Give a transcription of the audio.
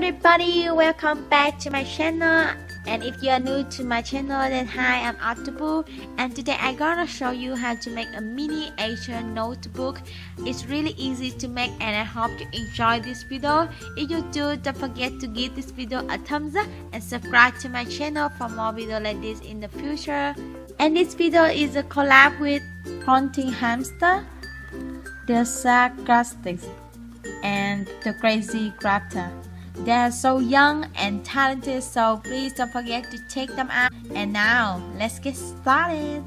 everybody, welcome back to my channel. And if you are new to my channel, then hi, I'm Octopus, and today I'm gonna show you how to make a mini Asian notebook. It's really easy to make and I hope you enjoy this video. If you do, don't forget to give this video a thumbs up and subscribe to my channel for more videos like this in the future. And this video is a collab with Haunting Hamster, The Sarcastics, and The Crazy Crafter. They are so young and talented, so please don't forget to check them out. And now, let's get started.